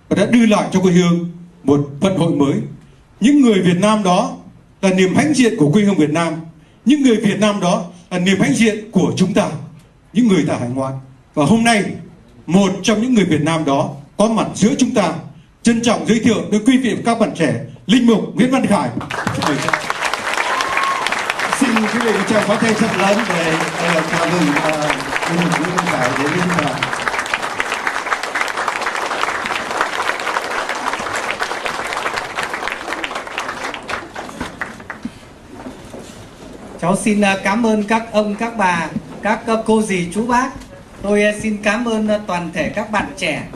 và đã đưa lại cho quê hương một vận hội mới. Những người Việt Nam đó là niềm hãnh diện của quê hương Việt Nam. Những người Việt Nam đó là niềm hãnh diện của chúng ta, những người tại hải ngoại. Và hôm nay, một trong những người Việt Nam đó có mặt giữa chúng ta. Trân trọng giới thiệu tới quý vị và các bạn trẻ, Linh mục Nguyễn Văn Khải. Xin quý vị cho pháo tay thật lớn để chào mừng Linh mục Nguyễn Văn Khải đến với chúng ta. Cháu xin cảm ơn các ông, các bà, các cô dì, chú bác. Tôi xin cảm ơn toàn thể các bạn trẻ.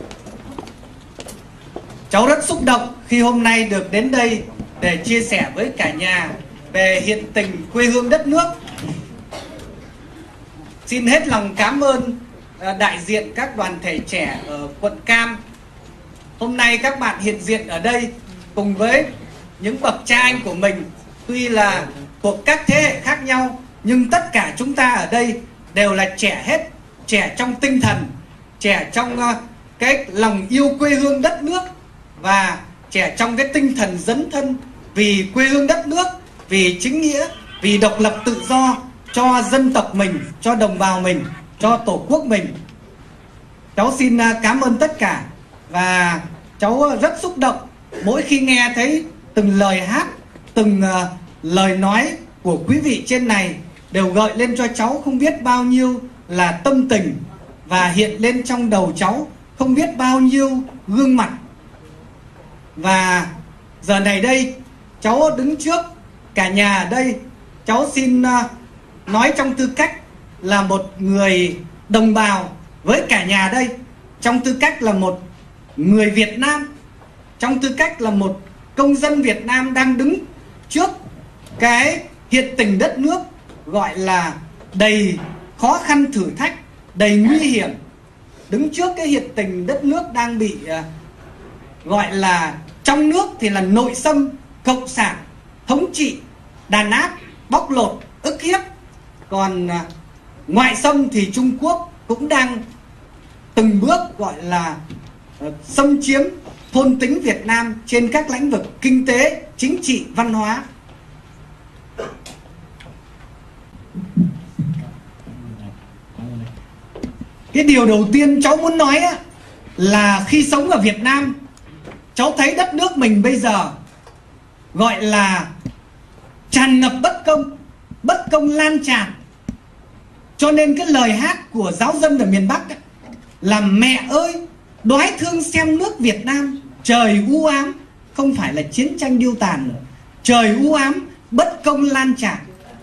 Cháu rất xúc động khi hôm nay được đến đây để chia sẻ với cả nhà về hiện tình quê hương đất nước. Xin hết lòng cảm ơn đại diện các đoàn thể trẻ ở quận Cam. Hôm nay các bạn hiện diện ở đây cùng với những bậc cha anh của mình, tuy là thuộc các thế hệ khác nhau, nhưng tất cả chúng ta ở đây đều là trẻ hết. Trẻ trong tinh thần, trẻ trong cái lòng yêu quê hương đất nước, và trẻ trong cái tinh thần dấn thân vì quê hương đất nước, vì chính nghĩa, vì độc lập tự do cho dân tộc mình, cho đồng bào mình, cho tổ quốc mình. Cháu xin cảm ơn tất cả. Và cháu rất xúc động mỗi khi nghe thấy từng lời hát, từng lời nói của quý vị trên này đều gợi lên cho cháu không biết bao nhiêu là tâm tình, và hiện lên trong đầu cháu không biết bao nhiêu gương mặt. Và giờ này đây, cháu đứng trước cả nhà ở đây, cháu xin nói trong tư cách là một người đồng bào với cả nhà đây, trong tư cách là một người Việt Nam, trong tư cách là một công dân Việt Nam đang đứng trước cái hiện tình đất nước gọi là đầy khó khăn thử thách, đầy nguy hiểm. Đứng trước cái hiện tình đất nước đang bị gọi là trong nước thì là nội xâm, cộng sản, thống trị, đàn áp, bóc lột, ức hiếp. Còn ngoại xâm thì Trung Quốc cũng đang từng bước gọi là xâm chiếm, thôn tính Việt Nam trên các lĩnh vực kinh tế, chính trị, văn hóa. Cái điều đầu tiên cháu muốn nói là khi sống ở Việt Nam, cháu thấy đất nước mình bây giờ gọi là tràn ngập bất công lan tràn. Cho nên cái lời hát của giáo dân ở miền Bắc là mẹ ơi, đói thương xem nước Việt Nam, trời u ám, không phải là chiến tranh điêu tàn nữa, trời u ám, bất công lan tràn.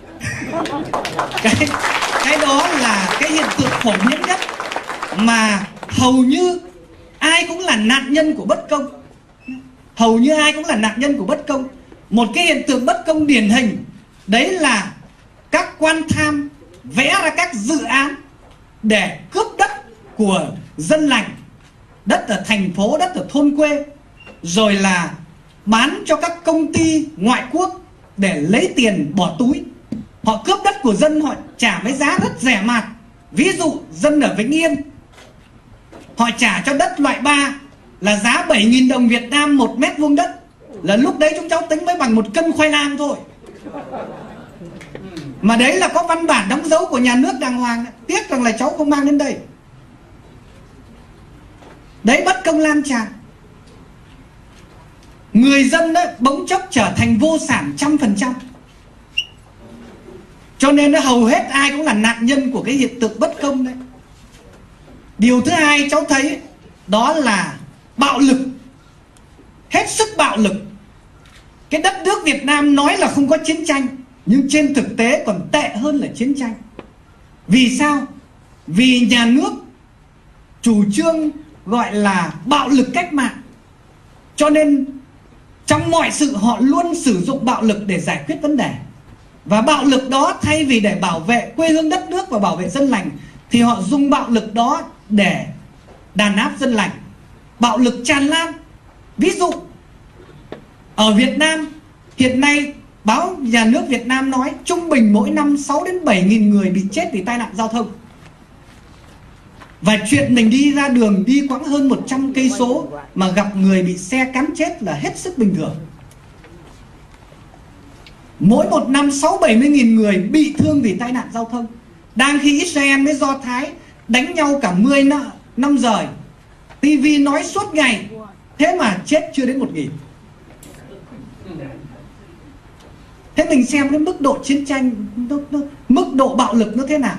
Cái đó là cái hiện tượng phổ biến nhất, mà hầu như ai cũng là nạn nhân của bất công. Hầu như ai cũng là nạn nhân của bất công. Một cái hiện tượng bất công điển hình đấy là các quan tham vẽ ra các dự án để cướp đất của dân lành, đất ở thành phố, đất ở thôn quê, rồi là bán cho các công ty ngoại quốc để lấy tiền bỏ túi. Họ cướp đất của dân, họ trả với giá rất rẻ mạt. Ví dụ dân ở Vĩnh Yên, họ trả cho đất loại 3 là giá 7.000 đồng Việt Nam 1 mét vuông đất, là lúc đấy chúng cháu tính mới bằng 1 cân khoai lang thôi. Mà đấy là có văn bản đóng dấu của nhà nước đàng hoàng. Tiếc rằng là cháu không mang đến đây. Đấy, bất công lan tràn. Người dân đấy bỗng chốc trở thành vô sản 100%. Cho nên hầu hết ai cũng là nạn nhân của cái hiện tượng bất công đấy. Điều thứ hai cháu thấy đó là bạo lực. Hết sức bạo lực. Cái đất nước Việt Nam nói là không có chiến tranh, nhưng trên thực tế còn tệ hơn là chiến tranh. Vì sao? Vì nhà nước chủ trương gọi là bạo lực cách mạng. Cho nên trong mọi sự họ luôn sử dụng bạo lực để giải quyết vấn đề. Và bạo lực đó thay vì để bảo vệ quê hương đất nước và bảo vệ dân lành, thì họ dùng bạo lực đó để đàn áp dân lành. Bạo lực tràn lan. Ví dụ ở Việt Nam hiện nay, báo nhà nước Việt Nam nói trung bình mỗi năm 6 đến 7.000 người bị chết vì tai nạn giao thông. Và chuyện mình đi ra đường, đi quãng hơn 100 cây số mà gặp người bị xe cán chết là hết sức bình thường. Mỗi một năm 60-70 nghìn người bị thương vì tai nạn giao thông, đang khi Israel với Do Thái đánh nhau cả 10 năm rồi, TV nói suốt ngày, thế mà chết chưa đến 1.000. Thế mình xem cái mức độ chiến tranh, mức độ bạo lực nó thế nào.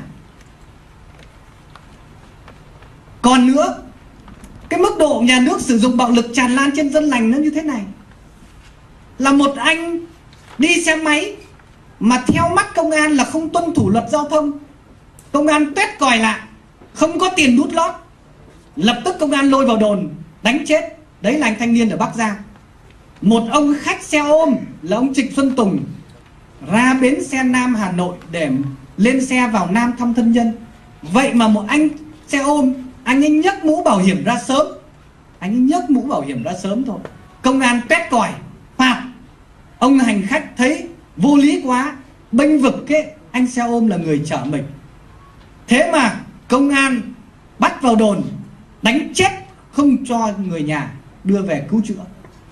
Còn nữa, cái mức độ nhà nước sử dụng bạo lực tràn lan trên dân lành nó như thế này. Là một anh đi xe máy mà theo mắt công an là không tuân thủ luật giao thông, công an tuét còi lại, không có tiền đút lót, lập tức công an lôi vào đồn đánh chết. Đấy là anh thanh niên ở Bắc Giang. Một ông khách xe ôm là ông Trịnh Xuân Tùng ra bến xe Nam Hà Nội để lên xe vào Nam thăm thân nhân. Vậy mà một anh xe ôm, anh ấy nhấc mũ bảo hiểm ra sớm, anh ấy nhấc mũ bảo hiểm ra sớm thôi, công an tuét còi phạt. Ông hành khách thấy vô lý quá, bênh vực cái anh xe ôm là người chở mình. Thế mà công an bắt vào đồn đánh chết, không cho người nhà đưa về cứu chữa.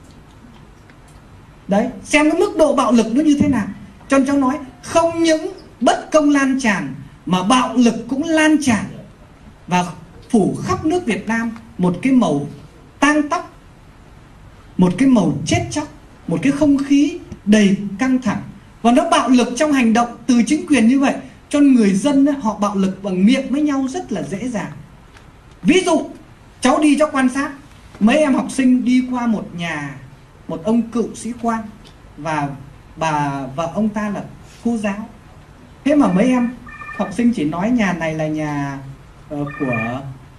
Đấy, xem cái mức độ bạo lực nó như thế nào. Cho nên cháu nói, không những bất công lan tràn mà bạo lực cũng lan tràn và phủ khắp nước Việt Nam một cái màu tang tóc, một cái màu chết chóc, một cái không khí đầy căng thẳng. Và nó bạo lực trong hành động từ chính quyền như vậy, cho người dân họ bạo lực bằng miệng với nhau rất là dễ dàng. Ví dụ, cháu đi cháu quan sát, mấy em học sinh đi qua một nhà, một ông cựu sĩ quan và bà và ông ta là cô giáo. Thế mà mấy em học sinh chỉ nói nhà này là nhà của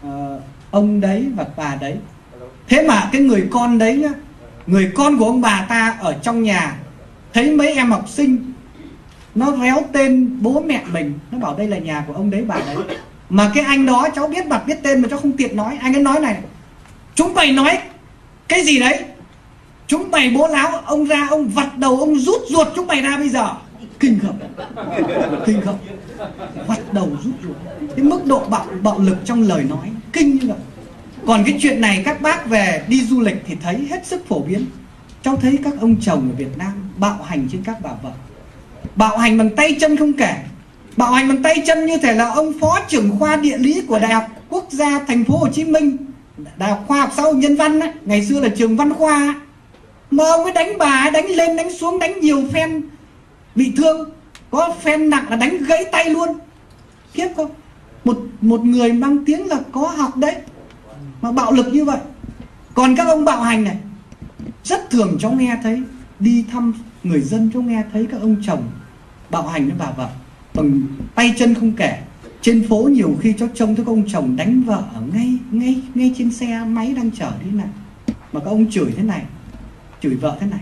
ông đấy và bà đấy. Thế mà cái người con đấy nhá, người con của ông bà ta ở trong nhà thấy mấy em học sinh nó réo tên bố mẹ mình, nó bảo đây là nhà của ông đấy bà đấy. Mà cái anh đó cháu biết mặt biết tên mà cháu không tiện nói. Anh ấy nói này: chúng mày nói cái gì đấy, chúng mày bố láo, ông ra ông vặt đầu, ông rút ruột chúng mày ra bây giờ. Kinh khủng, kinh khủng, vặt đầu rút ruột. Cái mức độ bạo lực trong lời nói kinh như vậy. Còn cái chuyện này các bác về đi du lịch thì thấy hết sức phổ biến. Cháu thấy các ông chồng ở Việt Nam bạo hành trên các bà vợ, bạo hành bằng tay chân không kể. Bạo hành bằng tay chân như thể là ông phó trưởng khoa địa lý của Đại học Quốc gia Thành phố Hồ Chí Minh, Đại học Khoa học Xã hội Nhân văn ấy, ngày xưa là trường Văn Khoa, mà ông ấy đánh bà ấy, đánh lên đánh xuống, đánh nhiều phen bị thương, có phen nặng là đánh gãy tay luôn. Khiếp không? Một người mang tiếng là có học đấy mà bạo lực như vậy. Còn các ông bạo hành này rất thường cháu nghe thấy, đi thăm người dân cháu nghe thấy các ông chồng bạo hành với bà vợ bằng tay chân không kể. Trên phố nhiều khi cháu trông thấy các ông chồng đánh vợ ở ngay trên xe máy đang chở đi này, mà các ông chửi thế này, chửi vợ thế này,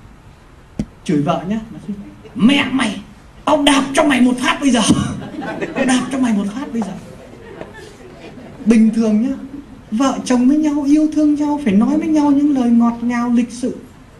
chửi vợ nhá: mẹ mày, tao đạp cho mày một phát bây giờ, tao đạp cho mày một phát bây giờ. Bình thường nhá, vợ chồng với nhau yêu thương nhau phải nói với nhau những lời ngọt ngào lịch sự.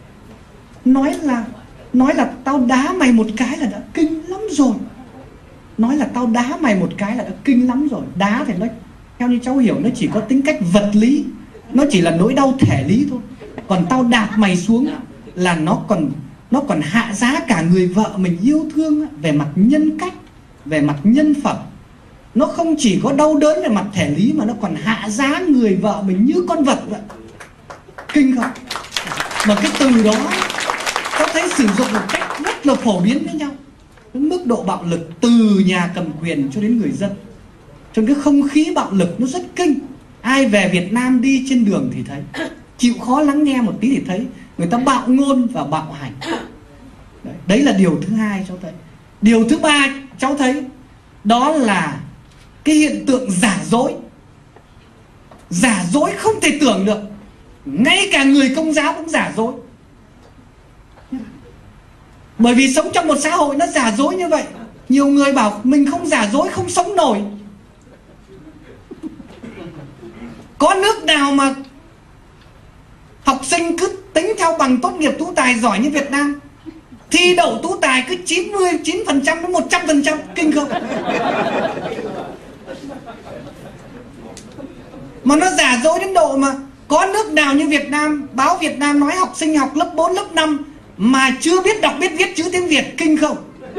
Nói là tao đá mày một cái là đã kinh lắm rồi. Nói là tao đá mày một cái là đã kinh lắm rồi. Đá thì nó, theo như cháu hiểu, nó chỉ có tính cách vật lý, nó chỉ là nỗi đau thể lý thôi. Còn tao đạp mày xuống là nó còn hạ giá cả người vợ mình yêu thương về mặt nhân cách, về mặt nhân phẩm. Nó không chỉ có đau đớn về mặt thể lý mà nó còn hạ giá người vợ mình như con vật vậy. Kinh không? Mà cái từ đó có thấy sử dụng một cách rất là phổ biến với nhau. Cái mức độ bạo lực từ nhà cầm quyền cho đến người dân. Cho nên cái không khí bạo lực nó rất kinh. Ai về Việt Nam đi trên đường thì thấy, chịu khó lắng nghe một tí thì thấy người ta bạo ngôn và bạo hành. Đấy là điều thứ hai cháu thấy. Điều thứ ba cháu thấy đó là cái hiện tượng giả dối. Giả dối không thể tưởng được. Ngay cả người Công giáo cũng giả dối. Bởi vì sống trong một xã hội nó giả dối như vậy. Nhiều người bảo mình không giả dối không sống nổi. Có nước nào mà học sinh cứ tính theo bằng tốt nghiệp tú tài giỏi như Việt Nam, thi đậu tú tài cứ 99% đến 100%, kinh không? Mà nó giả dối đến độ mà có nước nào như Việt Nam, báo Việt Nam nói học sinh học lớp 4, lớp 5 mà chưa biết đọc biết viết chữ tiếng Việt, kinh không?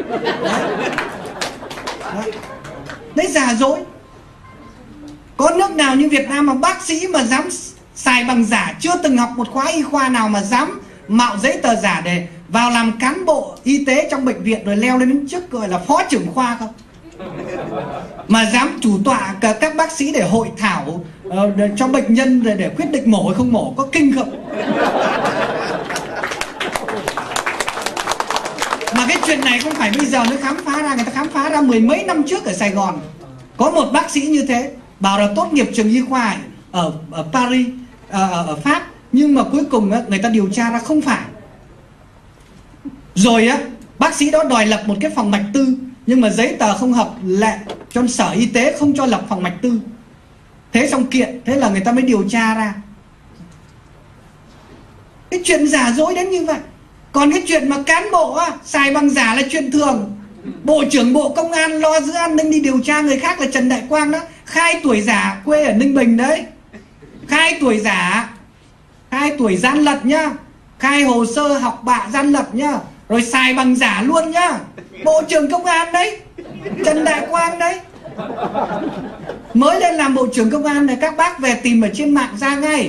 Đấy giả dối. Có nước nào như Việt Nam mà bác sĩ mà dám xài bằng giả, chưa từng học một khóa y khoa nào mà dám mạo giấy tờ giả để vào làm cán bộ y tế trong bệnh viện rồi leo lên đến chức gọi là phó trưởng khoa không? Mà dám chủ tọa các bác sĩ để hội thảo cho bệnh nhân để quyết định mổ hay không mổ, có kinh không? Mà cái chuyện này không phải bây giờ nó khám phá ra, người ta khám phá ra mười mấy năm trước ở Sài Gòn. Có một bác sĩ như thế, bảo là tốt nghiệp trường y khoa ở Paris, ở Pháp, nhưng mà cuối cùng người ta điều tra ra không phải. Rồi bác sĩ đó đòi lập một cái phòng mạch tư, nhưng mà giấy tờ không hợp lệ, cho Sở Y tế không cho lập phòng mạch tư. Thế xong kiện, thế là người ta mới điều tra ra. Cái chuyện giả dối đến như vậy. Còn cái chuyện mà cán bộ xài bằng giả là chuyện thường. Bộ trưởng Bộ Công an lo giữ an ninh đi điều tra người khác là Trần Đại Quang đó, khai tuổi giả, quê ở Ninh Bình đấy. Khai tuổi giả, khai tuổi gian lận nhá, khai hồ sơ học bạ gian lận nhá, rồi xài bằng giả luôn nhá. Bộ trưởng Công an đấy, Trần Đại Quang đấy. Mới lên làm Bộ trưởng Công an này, các bác về tìm ở trên mạng ra ngay.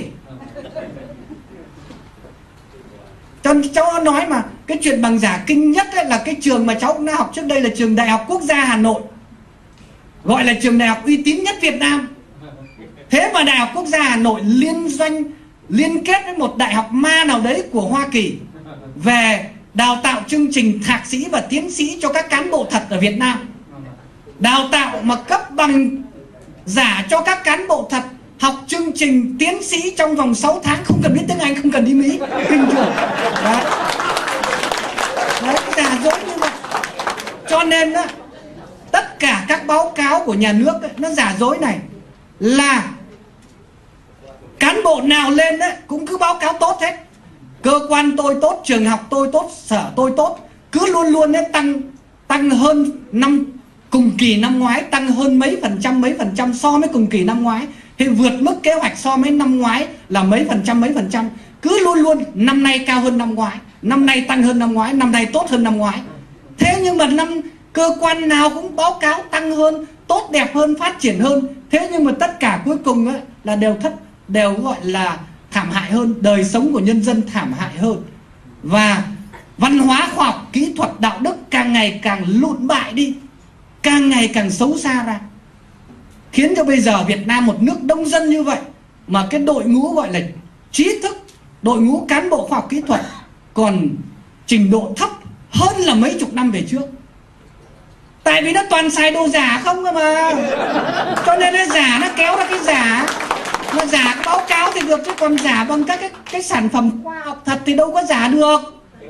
Cho cháu nói mà cái chuyện bằng giả kinh nhất ấy là cái trường mà cháu cũng đã học trước đây là trường Đại học Quốc gia Hà Nội, gọi là trường đại học uy tín nhất Việt Nam. Thế mà Đại học Quốc gia Hà Nội liên kết với một đại học ma nào đấy của Hoa Kỳ về đào tạo chương trình thạc sĩ và tiến sĩ cho các cán bộ thật ở Việt Nam. Đào tạo mà cấp bằng giả cho các cán bộ thật, học chương trình tiến sĩ trong vòng 6 tháng, không cần biết tiếng Anh, không cần đi Mỹ. Kinh chưa? Đấy. Đấy, giả dối như vậy. Cho nên tất cả các báo cáo của nhà nước nó giả dối này, là cán bộ nào lên cũng cứ báo cáo tốt hết. Cơ quan tôi tốt, trường học tôi tốt, sở tôi tốt, cứ luôn luôn tăng hơn cùng kỳ năm ngoái, tăng hơn mấy phần trăm so với cùng kỳ năm ngoái, thì vượt mức kế hoạch so với năm ngoái là mấy phần trăm, cứ luôn luôn năm nay cao hơn năm ngoái, năm nay tăng hơn năm ngoái, năm nay tốt hơn năm ngoái. Thế nhưng mà cơ quan nào cũng báo cáo tăng hơn, tốt đẹp hơn, phát triển hơn. Thế nhưng mà tất cả cuối cùng là đều gọi là thảm hại hơn, đời sống của nhân dân thảm hại hơn. Và văn hóa khoa học kỹ thuật đạo đức càng ngày càng lụn bại đi, càng ngày càng xấu xa ra, khiến cho bây giờ Việt Nam một nước đông dân như vậy mà cái đội ngũ gọi là trí thức, đội ngũ cán bộ khoa học kỹ thuật còn trình độ thấp hơn là mấy chục năm về trước. Tại vì nó toàn xài đồ giả không cơ mà, cho nên nó giả, nó kéo ra cái giả. Mà giả cái báo cáo thì được, chứ còn giả bằng các cái sản phẩm khoa học thật thì đâu có giả được.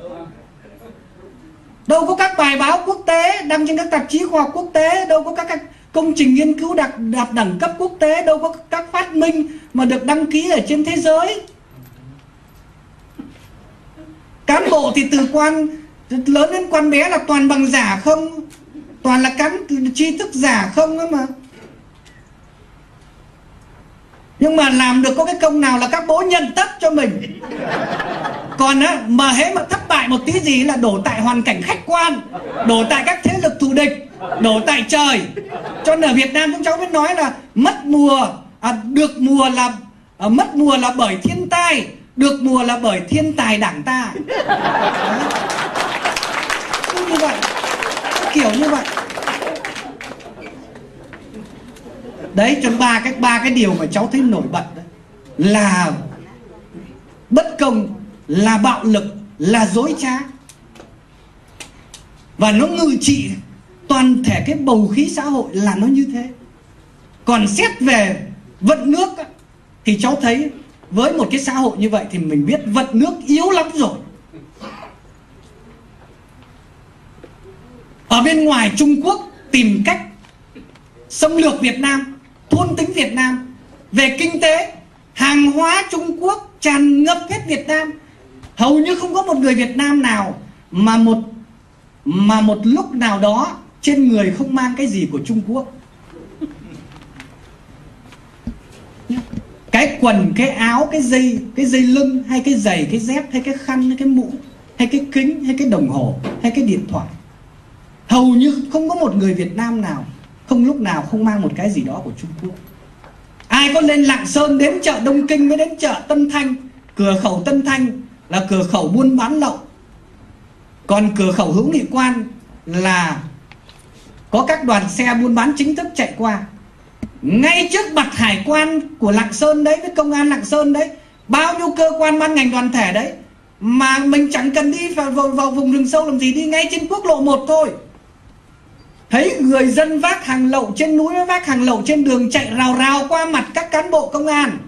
Đâu có các bài báo quốc tế đăng trên các tạp chí khoa học quốc tế, đâu có các công trình nghiên cứu đạt đẳng cấp quốc tế, đâu có các phát minh mà được đăng ký ở trên thế giới. Cán bộ thì từ quan lớn đến quan bé là toàn bằng giả không, toàn là tri thức giả không đó mà. Nhưng mà làm được có cái công nào là các bố nhận tất cho mình. Còn mà hễ mà thất bại một tí gì là đổ tại hoàn cảnh khách quan, đổ tại các thế lực thù địch, đổ tại trời. Cho nên ở Việt Nam chúng cháu biết nói là mất mùa, được mùa là mất mùa là bởi thiên tai, được mùa là bởi thiên tài đảng ta. Như vậy, kiểu như vậy. Đấy, cho ba cái điều mà cháu thấy nổi bật đấy là bất công, là bạo lực, là dối trá, và nó ngự trị toàn thể cái bầu khí xã hội là nó như thế. Còn xét về vận nước thì cháu thấy với một cái xã hội như vậy thì mình biết vận nước yếu lắm rồi. Ở bên ngoài Trung Quốc tìm cách xâm lược Việt Nam, thôn tính Việt Nam. Về kinh tế, hàng hóa Trung Quốc tràn ngập hết Việt Nam. Hầu như không có một người Việt Nam nào mà một lúc nào đó trên người không mang cái gì của Trung Quốc. cái quần, cái áo, cái dây lưng, hay cái giày, cái dép, hay cái khăn, hay cái mũ, hay cái kính, hay cái đồng hồ, hay cái điện thoại. Hầu như không có một người Việt Nam nào không lúc nào không mang một cái gì đó của Trung Quốc. Ai có lên Lạng Sơn, đến chợ Đông Kinh, mới đến chợ Tân Thanh. Cửa khẩu Tân Thanh là cửa khẩu buôn bán lậu, còn cửa khẩu Hữu Nghị Quan là có các đoàn xe buôn bán chính thức chạy qua. Ngay trước mặt hải quan của Lạng Sơn đấy, với công an Lạng Sơn đấy, bao nhiêu cơ quan ban ngành đoàn thể đấy, mà mình chẳng cần đi vào vùng rừng sâu làm gì, đi ngay trên quốc lộ 1 thôi. Thấy người dân vác hàng lậu trên núi, vác hàng lậu trên đường, chạy rào rào qua mặt các cán bộ công an.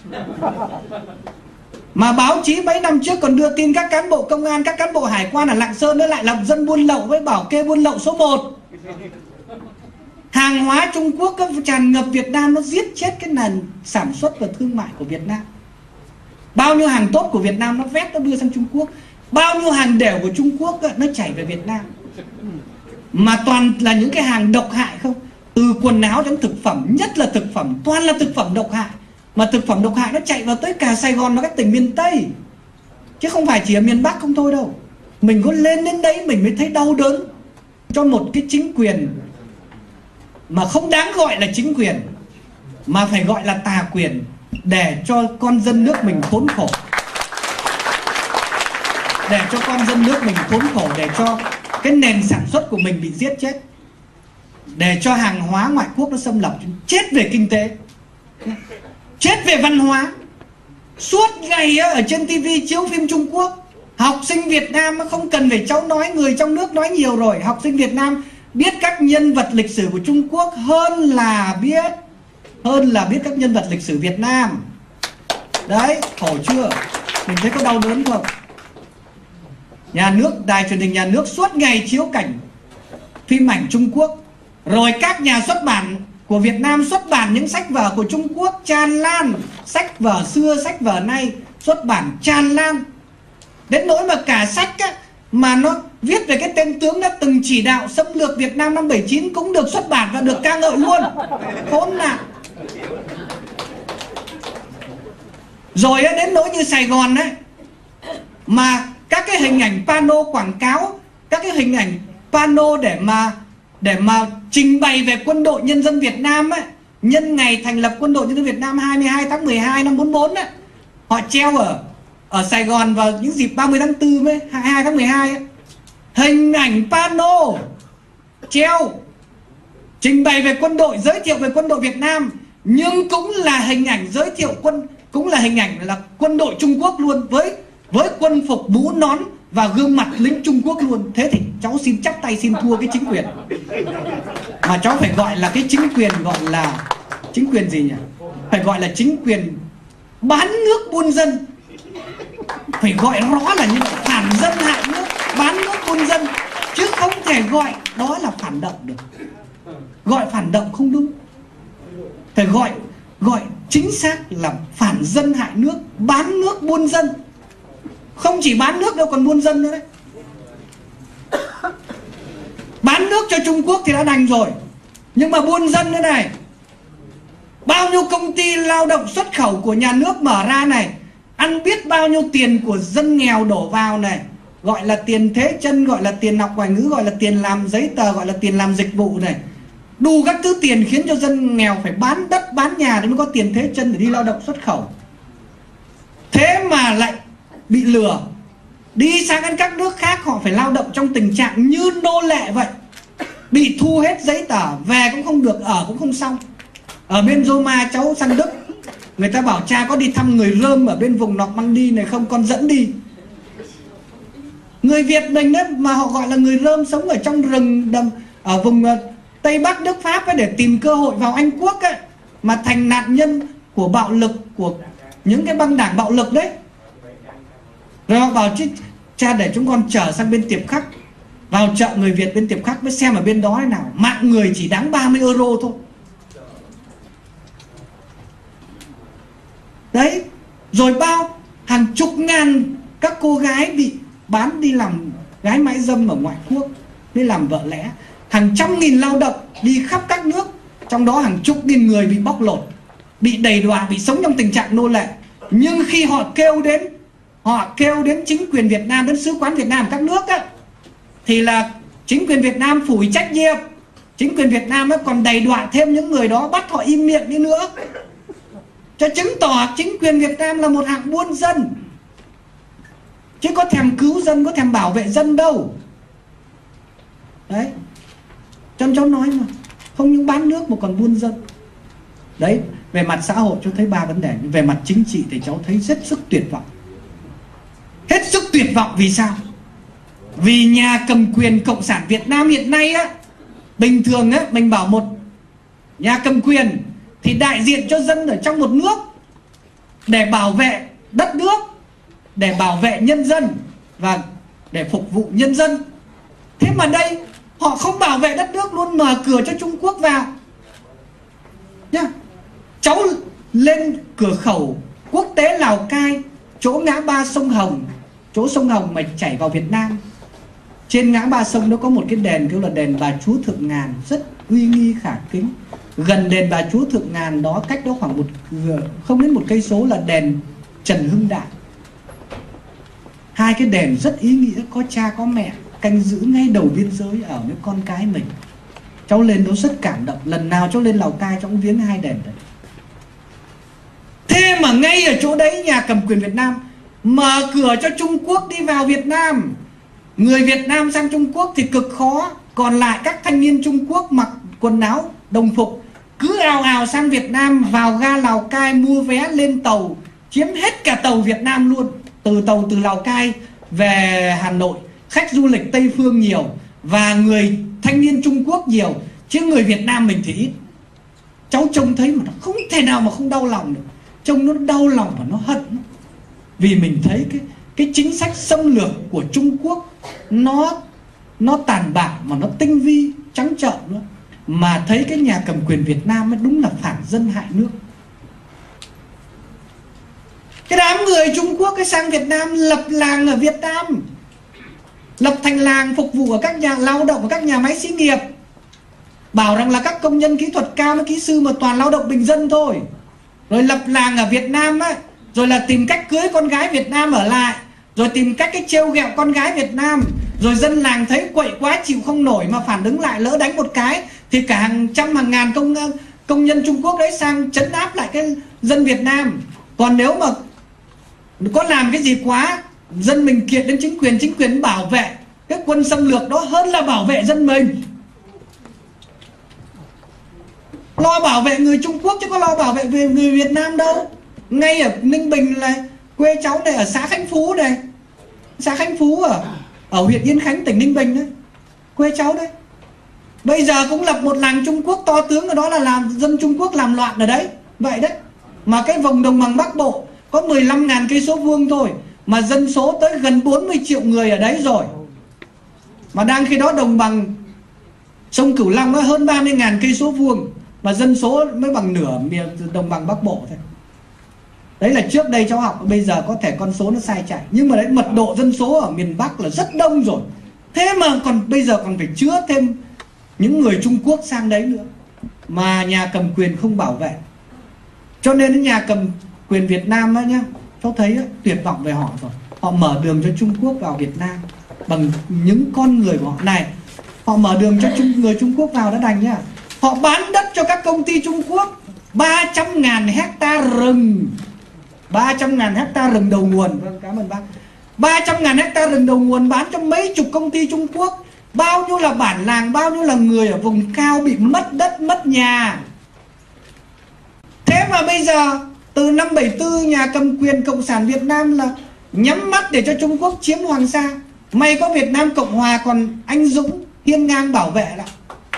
Mà báo chí mấy năm trước còn đưa tin các cán bộ công an, các cán bộ hải quan ở Lạng Sơn nó lại làm dân buôn lậu với bảo kê buôn lậu số 1. Hàng hóa Trung Quốc tràn ngập Việt Nam, nó giết chết cái nền sản xuất và thương mại của Việt Nam. Bao nhiêu hàng tốt của Việt Nam nó vét, nó đưa sang Trung Quốc. Bao nhiêu hàng đều của Trung Quốc nó chảy về Việt Nam. Mà toàn là những cái hàng độc hại không. Từ quần áo đến thực phẩm, nhất là thực phẩm, toàn là thực phẩm độc hại. Mà thực phẩm độc hại nó chạy vào tới cả Sài Gòn và các tỉnh miền Tây, chứ không phải chỉ ở miền Bắc không thôi đâu. Mình có lên đến đấy mình mới thấy đau đớn cho một cái chính quyền mà không đáng gọi là chính quyền, mà phải gọi là tà quyền, để cho con dân nước mình khốn khổ. Để cho con dân nước mình khốn khổ, để cho cái nền sản xuất của mình bị giết chết, để cho hàng hóa ngoại quốc nó xâm lọc, chết về kinh tế, chết về văn hóa. Suốt ngày ở trên tivi chiếu phim Trung Quốc. Học sinh Việt Nam không cần phải cháu nói, người trong nước nói nhiều rồi. Học sinh Việt Nam biết các nhân vật lịch sử của Trung Quốc hơn là biết các nhân vật lịch sử Việt Nam. Đấy, khổ chưa? Mình thấy có đau đớn không? Nhà nước, đài truyền hình nhà nước suốt ngày chiếu cảnh phim ảnh Trung Quốc. Rồi các nhà xuất bản của Việt Nam xuất bản những sách vở của Trung Quốc tràn lan. Sách vở xưa, sách vở nay xuất bản tràn lan. Đến nỗi mà cả sách á, mà nó viết về cái tên tướng đã từng chỉ đạo xâm lược Việt Nam năm 79 cũng được xuất bản và được ca ngợi luôn. Khốn nạn. Rồi á, đến nỗi như Sài Gòn ấy, mà các cái hình ảnh pano quảng cáo, các cái hình ảnh pano để mà trình bày về Quân đội Nhân dân Việt Nam ấy, nhân ngày thành lập Quân đội Nhân dân Việt Nam 22 tháng 12 năm 44 ấy, họ treo ở Sài Gòn vào những dịp 30 tháng 4 với 22 tháng 12 ấy. Hình ảnh pano treo trình bày về quân đội, giới thiệu về quân đội Việt Nam, nhưng cũng là hình ảnh giới thiệu cũng là hình ảnh là quân đội Trung Quốc luôn, với quân phục mũ nón và gương mặt lính Trung Quốc luôn. Thế thì cháu xin chắp tay xin thua cái chính quyền. Mà cháu phải gọi là cái chính quyền, gọi là chính quyền gì nhỉ? Phải gọi là chính quyền bán nước buôn dân. Phải gọi rõ là như phản dân hại nước, bán nước buôn dân, chứ không thể gọi đó là phản động được. Gọi phản động không đúng. Phải gọi chính xác là phản dân hại nước, bán nước buôn dân. Không chỉ bán nước đâu, còn buôn dân nữa đấy. Bán nước cho Trung Quốc thì đã đành rồi, nhưng mà buôn dân nữa này. Bao nhiêu công ty lao động xuất khẩu của nhà nước mở ra này, ăn biết bao nhiêu tiền của dân nghèo đổ vào này. Gọi là tiền thế chân, gọi là tiền học ngoại ngữ, gọi là tiền làm giấy tờ, gọi là tiền làm dịch vụ này. Đủ các thứ tiền khiến cho dân nghèo phải bán đất, bán nhà để mới có tiền thế chân để đi lao động xuất khẩu. Thế mà lại bị lừa. Đi sang các nước khác họ phải lao động trong tình trạng như nô lệ vậy. Bị thu hết giấy tờ, về cũng không được, ở cũng không xong. Ở bên Roma cháu sang Đức, người ta bảo cha có đi thăm người Rơm ở bên vùng Normandy này không, con dẫn đi. Người Việt mình đấy mà họ gọi là người Rơm, sống ở trong rừng đầm ở vùng Tây Bắc nước Pháp ấy, để tìm cơ hội vào Anh Quốc ấy, mà thành nạn nhân của bạo lực, của những cái băng đảng bạo lực đấy. Rồi họ bảo chứ cha để chúng con trở sang bên Tiệp Khắc, vào chợ người Việt bên Tiệp Khắc mới xem ở bên đó thế nào. Mạng người chỉ đáng 30 euro thôi. Đấy. Rồi hàng chục ngàn các cô gái bị bán đi làm gái mại dâm ở ngoại quốc, đi làm vợ lẽ. Hàng trăm nghìn lao động đi khắp các nước, trong đó hàng chục nghìn người bị bóc lột. bị đầy đọa, bị sống trong tình trạng nô lệ. Nhưng khi họ kêu đến chính quyền Việt Nam, đến sứ quán Việt Nam các nước á, thì là chính quyền Việt Nam phủi trách nhiệm. Chính quyền Việt Nam còn đầy đọa thêm những người đó, bắt họ im miệng đi nữa, cho chứng tỏ chính quyền Việt Nam là một hạng buôn dân, chứ có thèm cứu dân, có thèm bảo vệ dân đâu. Đấy, cho cháu nói mà, không những bán nước mà còn buôn dân. Đấy, về mặt xã hội cháu thấy 3 vấn đề. Về mặt chính trị thì cháu thấy rất sức tuyệt vọng. Hết sức tuyệt vọng vì sao? Vì nhà cầm quyền Cộng sản Việt Nam hiện nay á, bình thường á, mình bảo một nhà cầm quyền thì đại diện cho dân ở trong một nước để bảo vệ đất nước, để bảo vệ nhân dân và để phục vụ nhân dân. Thế mà đây họ không bảo vệ đất nước, luôn mở cửa cho Trung Quốc vào nhá. Cháu lên cửa khẩu quốc tế Lào Cai, chỗ ngã ba sông Hồng, chỗ sông Hồng mà chảy vào Việt Nam, trên ngã ba sông nó có một cái đền kêu là đền Bà Chúa Thượng Ngàn, rất uy nghi khả kính. Gần đền Bà Chúa Thượng Ngàn đó, cách đó khoảng không đến 1 cây số là đền Trần Hưng Đạo. 2 cái đền rất ý nghĩa, có cha có mẹ canh giữ ngay đầu biên giới ở với con cái mình. Cháu lên đó rất cảm động. Lần nào cháu lên Lào Cai cháu cũng viếng 2 đền đấy. Thế mà ngay ở chỗ đấy nhà cầm quyền Việt Nam mở cửa cho Trung Quốc đi vào Việt Nam. Người Việt Nam sang Trung Quốc thì cực khó. Còn lại các thanh niên Trung Quốc mặc quần áo đồng phục cứ ào ào sang Việt Nam, vào ga Lào Cai mua vé lên tàu, chiếm hết cả tàu Việt Nam luôn. Từ Lào Cai về Hà Nội, khách du lịch Tây phương nhiều và người thanh niên Trung Quốc nhiều, chứ người Việt Nam mình thì ít. Cháu trông thấy mà nó không thể nào mà không đau lòng được. Trông nó đau lòng và nó hận. Vì mình thấy cái chính sách xâm lược của Trung Quốc nó tàn bạo mà nó tinh vi, trắng trợn nữa. Mà thấy cái nhà cầm quyền Việt Nam ấy đúng là phản dân hại nước. Cái đám người Trung Quốc cái sang Việt Nam lập làng ở Việt Nam, lập thành làng phục vụ ở các nhà lao động, ở các nhà máy xí nghiệp, bảo rằng là các công nhân kỹ thuật cao với kỹ sư mà toàn lao động bình dân thôi. Rồi lập làng ở Việt Nam á, rồi là tìm cách cưới con gái Việt Nam ở lại, rồi tìm cách cái trêu ghẹo con gái Việt Nam. Rồi dân làng thấy quậy quá chịu không nổi mà phản ứng lại, lỡ đánh một cái thì cả hàng trăm hàng ngàn công nhân Trung Quốc đấy sang trấn áp lại cái dân Việt Nam. Còn nếu mà có làm cái gì quá, dân mình kiện đến chính quyền bảo vệ cái quân xâm lược đó hơn là bảo vệ dân mình. Lo bảo vệ người Trung Quốc chứ có lo bảo vệ về người Việt Nam đâu. Ngay ở Ninh Bình là quê cháu này, ở xã Khánh Phú này, xã Khánh Phú ở huyện Yên Khánh tỉnh Ninh Bình đấy, quê cháu đấy. Bây giờ cũng lập một làng Trung Quốc to tướng ở đó, là làm dân Trung Quốc làm loạn ở đấy. Vậy đấy. Mà cái vùng đồng bằng Bắc Bộ có 15.000 cây số vuông thôi, mà dân số tới gần 40 triệu người ở đấy rồi. Mà đang khi đó đồng bằng sông Cửu Long nó hơn 30.000 cây số vuông, mà dân số mới bằng nửa miền đồng bằng Bắc Bộ thôi. Đấy là trước đây cháu học, bây giờ có thể con số nó sai chạy, nhưng mà đấy, mật độ dân số ở miền Bắc là rất đông rồi. Thế mà bây giờ còn phải chứa thêm những người Trung Quốc sang đấy nữa, mà nhà cầm quyền không bảo vệ. Cho nên nhà cầm quyền Việt Nam đó nhá, cháu thấy đó, tuyệt vọng về họ rồi. Họ mở đường cho Trung Quốc vào Việt Nam bằng những con người của họ này. Họ mở đường cho người Trung Quốc vào đã đành nhá. Họ bán đất cho các công ty Trung Quốc, 300.000 hecta rừng, 300.000 hecta rừng đầu nguồn. Vâng, cảm ơn bác. 300.000 hecta rừng đầu nguồn bán cho mấy chục công ty Trung Quốc. Bao nhiêu là bản làng, bao nhiêu là người ở vùng cao bị mất đất, mất nhà. Thế mà bây giờ từ năm 74 nhà cầm quyền Cộng sản Việt Nam là nhắm mắt để cho Trung Quốc chiếm Hoàng Sa. May có Việt Nam Cộng Hòa còn anh dũng hiên ngang bảo vệ lại.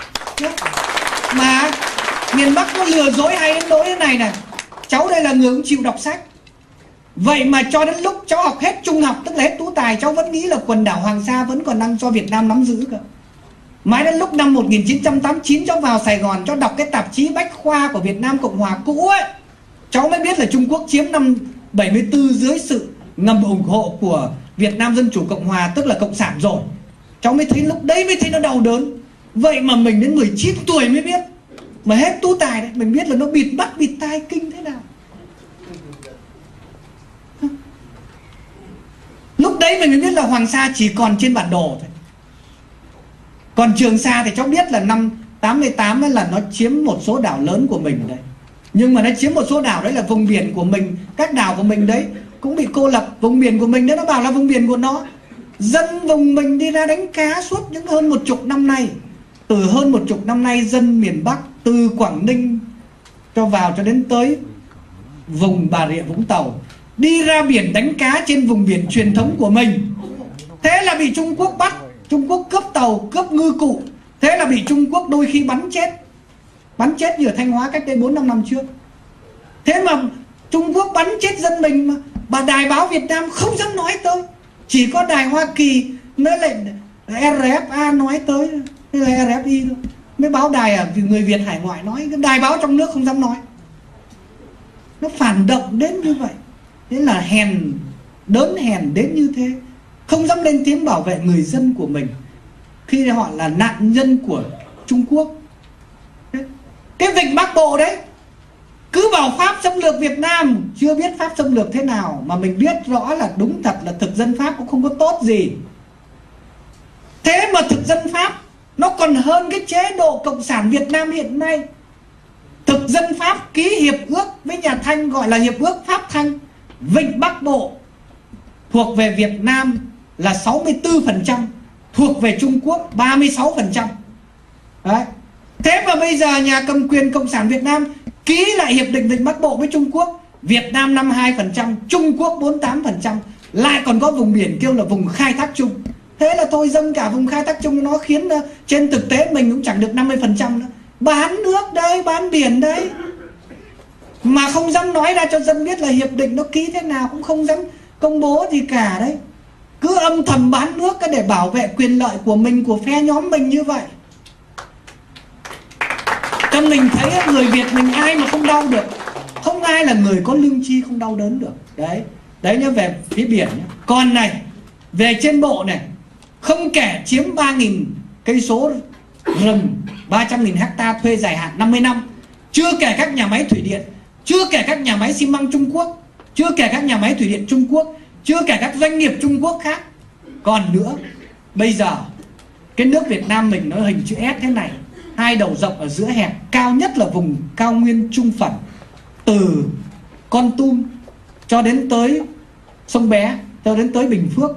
Mà miền Bắc nó lừa dối hay đến nỗi thế này này. Cháu đây là người cũng chịu đọc sách. Vậy mà cho đến lúc cháu học hết trung học, tức là hết tú tài, cháu vẫn nghĩ là quần đảo Hoàng Sa vẫn còn đang cho Việt Nam nắm giữ cơ. Mãi đến lúc năm 1989 cháu vào Sài Gòn, cháu đọc cái tạp chí Bách Khoa của Việt Nam Cộng Hòa cũ ấy, cháu mới biết là Trung Quốc chiếm năm 74 dưới sự ngầm ủng hộ của Việt Nam Dân Chủ Cộng Hòa, tức là Cộng sản rồi. Cháu mới thấy lúc đấy mới thấy nó đau đớn. Vậy mà mình đến 19 tuổi mới biết. mà hết tú tài đấy, mình biết là nó bịt mắt bịt tai kinh thế nào. Lúc đấy mình mới biết là Hoàng Sa chỉ còn trên bản đồ thôi. Còn Trường Sa thì cháu biết là năm 88 ấy là nó chiếm một số đảo lớn của mình đấy. Nhưng mà nó chiếm một số đảo đấy là vùng biển của mình, các đảo của mình đấy cũng bị cô lập. Vùng biển của mình đấy nó bảo là vùng biển của nó. Dân vùng mình đi ra đánh cá suốt những hơn 10 năm nay. Từ hơn 10 năm nay dân miền Bắc, từ Quảng Ninh cho vào cho đến tới vùng Bà Rịa Vũng Tàu, đi ra biển đánh cá trên vùng biển truyền thống của mình. Thế là bị Trung Quốc bắt, Trung Quốc cướp tàu, cướp ngư cụ. Thế là bị Trung Quốc đôi khi bắn chết. Bắn chết như ở Thanh Hóa cách đây 4-5 năm trước. Thế mà Trung Quốc bắn chết dân mình mà bà đài báo Việt Nam không dám nói tới. Chỉ có đài Hoa Kỳ mới lại RFA nói tới, hay là RFI thôi. Mấy báo đài người Việt hải ngoại nói, cái đài báo trong nước không dám nói. Nó phản động đến như vậy. Thế là hèn, đớn hèn đến như thế. Không dám lên tiếng bảo vệ người dân của mình khi họ là nạn nhân của Trung Quốc. Cái vịnh Bắc Bộ đấy, cứ bảo Pháp xâm lược Việt Nam, chưa biết Pháp xâm lược thế nào, mà mình biết rõ là đúng thật là thực dân Pháp cũng không có tốt gì. Thế mà thực dân Pháp nó còn hơn cái chế độ Cộng sản Việt Nam hiện nay. Thực dân Pháp ký hiệp ước với nhà Thanh, gọi là hiệp ước Pháp Thanh. Vịnh Bắc Bộ thuộc về Việt Nam là 64%, thuộc về Trung Quốc 36%. Đấy. Thế mà bây giờ nhà cầm quyền Cộng sản Việt Nam ký lại hiệp định Vịnh Bắc Bộ với Trung Quốc, Việt Nam 52%, Trung Quốc 48%, lại còn có vùng biển kêu là vùng khai thác chung. Thế là thôi dâng cả vùng khai thác chung, nó khiến trên thực tế mình cũng chẳng được 50% nữa. Bán nước đấy, bán biển đấy, mà không dám nói ra cho dân biết là hiệp định nó ký thế nào, cũng không dám công bố gì cả đấy. Cứ âm thầm bán nước để bảo vệ quyền lợi của mình, của phe nhóm mình như vậy. Cho mình thấy người Việt mình ai mà không đau được. Không ai là người có lương tri không đau đớn được. Đấy, đấy nhá, về phía biển nhá. Còn này, về trên bộ này, không kể chiếm 3.000 cây số rừng, 300.000 hecta thuê dài hạn 50 năm, chưa kể các nhà máy thủy điện, chưa kể các nhà máy xi măng Trung Quốc, chưa kể các nhà máy thủy điện Trung Quốc, chưa kể các doanh nghiệp Trung Quốc khác. Còn nữa, bây giờ cái nước Việt Nam mình nó hình chữ S thế này, hai đầu rộng ở giữa hẹp, cao nhất là vùng cao nguyên Trung Phẩn, từ Kon Tum cho đến tới sông Bé, cho đến tới Bình Phước,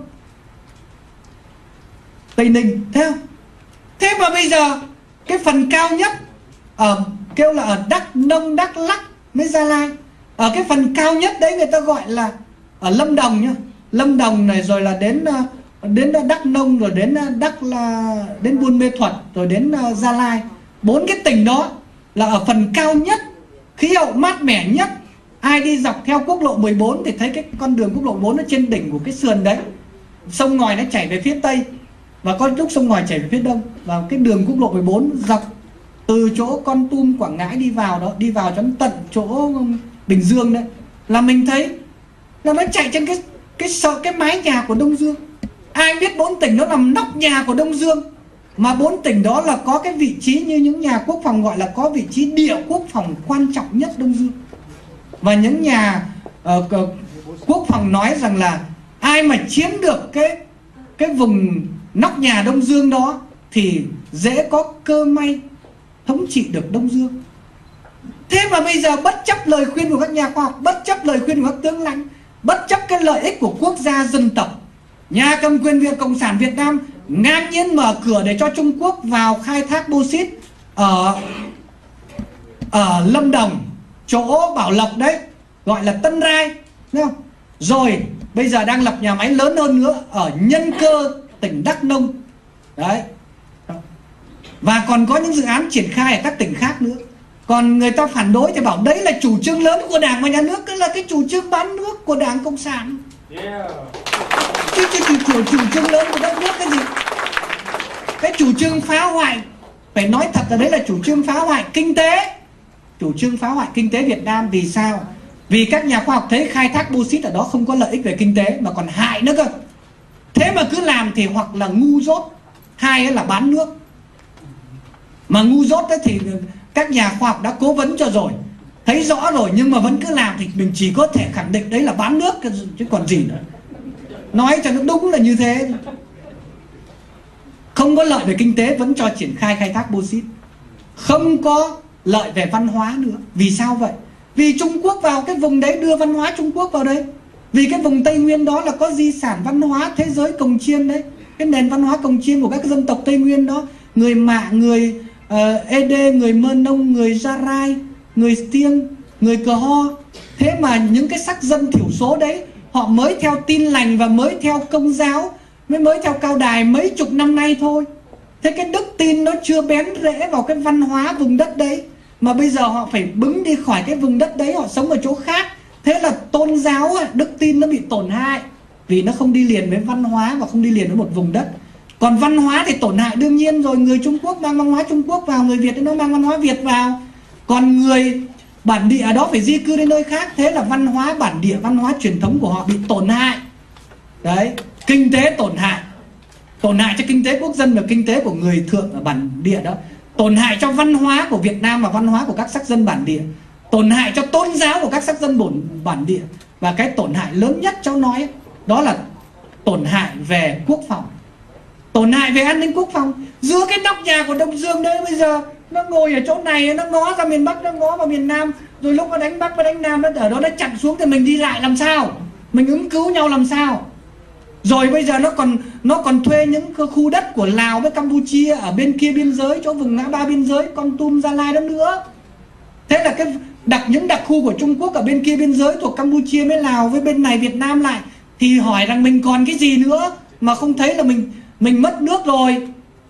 Tây Ninh, thấy không? Thế mà bây giờ cái phần cao nhất ở kêu là ở Đắk Nông, Đắk Lắk với Gia Lai, ở cái phần cao nhất đấy người ta gọi là ở Lâm Đồng nhá, Lâm Đồng này, rồi là đến Đắk Nông, rồi đến Buôn Mê Thuột, rồi đến Gia Lai. 4 cái tỉnh đó là ở phần cao nhất, khí hậu mát mẻ nhất. Ai đi dọc theo quốc lộ 14 thì thấy cái con đường quốc lộ 4 ở trên đỉnh của cái sườn đấy, sông Ngòi nó chảy về phía tây, và có lúc sông Ngòi chảy về phía đông. Và cái đường quốc lộ 14 dọc từ chỗ Kon Tum, Quảng Ngãi đi vào đó, đi vào cho đến tận chỗ Bình Dương đấy, là mình thấy là nó chạy trên cái mái nhà của Đông Dương. Ai biết 4 tỉnh đó nằm nóc nhà của Đông Dương, mà 4 tỉnh đó là có cái vị trí như những nhà quốc phòng gọi là có vị trí địa quốc phòng quan trọng nhất Đông Dương. Và những nhà quốc phòng nói rằng là ai mà chiếm được cái vùng nóc nhà Đông Dương đó thì dễ có cơ may thống trị được Đông Dương. Thế mà bây giờ bất chấp lời khuyên của các nhà khoa học, bất chấp lời khuyên của các tướng lãnh, bất chấp cái lợi ích của quốc gia dân tộc, nhà cầm quyền Cộng sản Việt Nam ngang nhiên mở cửa để cho Trung Quốc vào khai thác bauxit ở Lâm Đồng, chỗ Bảo Lộc đấy, gọi là Tân Rai, thấy không? Rồi bây giờ đang lập nhà máy lớn hơn nữa ở Nhân Cơ, tỉnh Đắk Nông đấy, và còn có những dự án triển khai ở các tỉnh khác nữa. Còn người ta phản đối thì bảo đấy là chủ trương lớn của Đảng và Nhà nước, đó là cái chủ trương bán nước của Đảng Cộng sản. Chứ chủ trương lớn của đất nước cái gì? Cái chủ trương phá hoại, phải nói thật là đấy là chủ trương phá hoại kinh tế. Chủ trương phá hoại kinh tế Việt Nam. Vì sao? Vì các nhà khoa học thấy khai thác bauxit ở đó không có lợi ích về kinh tế mà còn hại nữa cơ. Thế mà cứ làm thì hoặc là ngu dốt, hai là bán nước. Mà ngu dốt ấy thì các nhà khoa học đã cố vấn cho rồi, thấy rõ rồi, nhưng mà vẫn cứ làm thì mình chỉ có thể khẳng định đấy là bán nước chứ còn gì nữa. Nói cho nó đúng là như thế. Không có lợi về kinh tế vẫn cho triển khai khai thác bauxit, không có lợi về văn hóa nữa. Vì sao vậy? Vì Trung Quốc vào cái vùng đấy, đưa văn hóa Trung Quốc vào đấy. Vì cái vùng Tây Nguyên đó là có di sản văn hóa thế giới cồng chiêng đấy, cái nền văn hóa cồng chiêng của các dân tộc Tây Nguyên đó, người Mạ, người Ede, người Mơ Nông, người Gia Rai, người Stiêng, người Cờ Ho. Thế mà những cái sắc dân thiểu số đấy, họ mới theo Tin Lành và mới theo Công giáo, mới theo Cao Đài mấy chục năm nay thôi. Thế cái đức tin nó chưa bén rễ vào cái văn hóa vùng đất đấy, mà bây giờ họ phải bứng đi khỏi cái vùng đất đấy, họ sống ở chỗ khác. Thế là tôn giáo, đức tin nó bị tổn hại, vì nó không đi liền với văn hóa và không đi liền với một vùng đất. Còn văn hóa thì tổn hại đương nhiên rồi, người Trung Quốc mang văn hóa Trung Quốc vào, người Việt nó mang văn hóa Việt vào. Còn người bản địa đó phải di cư đến nơi khác, thế là văn hóa bản địa, văn hóa truyền thống của họ bị tổn hại. Đấy, kinh tế tổn hại cho kinh tế quốc dân và kinh tế của người thượng ở bản địa đó, tổn hại cho văn hóa của Việt Nam và văn hóa của các sắc dân bản địa, tổn hại cho tôn giáo của các sắc dân bản địa. Và cái tổn hại lớn nhất cháu nói đó là tổn hại về quốc phòng, tổn hại về an ninh quốc phòng. Giữa cái nóc nhà của Đông Dương đấy, bây giờ nó ngồi ở chỗ này, nó ngó ra miền Bắc, nó ngó vào miền Nam, rồi lúc nó đánh Bắc và đánh Nam, nó ở đó nó chặn xuống thì mình đi lại làm sao, mình ứng cứu nhau làm sao. Rồi bây giờ nó còn thuê những khu đất của Lào với Campuchia ở bên kia biên giới, chỗ vùng ngã ba biên giới Kon Tum, Gia Lai đó nữa. Thế là những đặc khu của Trung Quốc ở bên kia biên giới thuộc Campuchia với Lào với bên này Việt Nam lại, thì hỏi rằng mình còn cái gì nữa mà không thấy là mình mất nước rồi.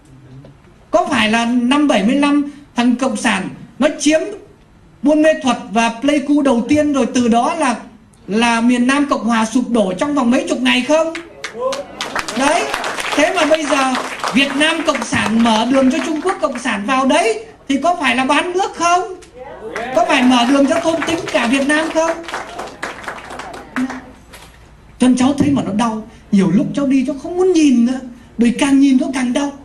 Có phải là năm 75 thằng Cộng sản nó chiếm Buôn Mê Thuột và Pleiku đầu tiên, rồi từ đó là miền Nam Cộng Hòa sụp đổ trong vòng mấy chục ngày không? Đấy, thế mà bây giờ Việt Nam Cộng sản mở đường cho Trung Quốc Cộng sản vào đấy, thì có phải là bán nước không? Có phải mở đường cho thôn tính cả Việt Nam không? Cho nên cháu thấy mà nó đau. Nhiều lúc cháu đi cháu không muốn nhìn nữa, bởi càng nhìn nó càng đau.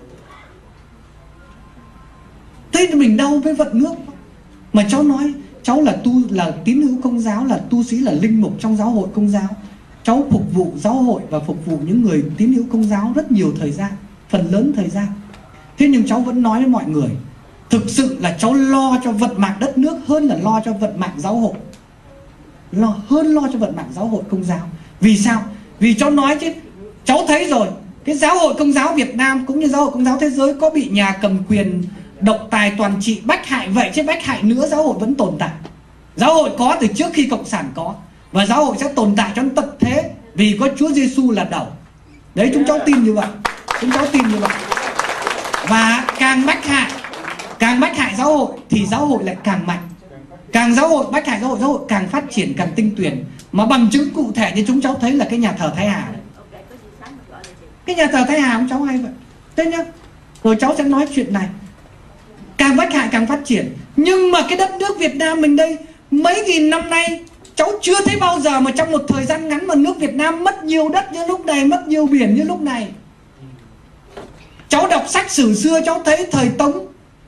Thế thì mình đau với vật nước. Mà cháu nói cháu là tín hữu Công giáo, là tu sĩ, là linh mục trong giáo hội Công giáo. Cháu phục vụ giáo hội và phục vụ những người tín hữu Công giáo rất nhiều thời gian, phần lớn thời gian. Thế nhưng cháu vẫn nói với mọi người, thực sự là cháu lo cho vận mạng đất nước hơn là lo cho vận mạng giáo hội. Lo cho vận mạng giáo hội Công giáo. Vì sao? Vì cháu nói chứ, cháu thấy rồi, cái giáo hội Công giáo Việt Nam cũng như giáo hội Công giáo thế giới có bị nhà cầm quyền độc tài toàn trị bách hại vậy chứ bách hại nữa, giáo hội vẫn tồn tại. Giáo hội có từ trước khi Cộng sản có, và giáo hội sẽ tồn tại cho đến tận thế, vì có Chúa Giêsu là đầu. Đấy, chúng cháu tin như vậy. Và càng bách hại giáo hội thì giáo hội lại càng mạnh. Càng giáo hội bách hại giáo hội càng phát triển, càng tinh tuyển. Mà bằng chứng cụ thể như chúng cháu thấy là cái nhà thờ Thái Hà. Cái nhà thờ Thái Hà chúng cháu hay vậy. Thế nhá, rồi cháu sẽ nói chuyện này. Càng bách hại càng phát triển. Nhưng mà cái đất nước Việt Nam mình đây, mấy nghìn năm nay cháu chưa thấy bao giờ mà trong một thời gian ngắn mà nước Việt Nam mất nhiều đất như lúc này, mất nhiều biển như lúc này. Cháu đọc sách sử xưa cháu thấy thời Tống,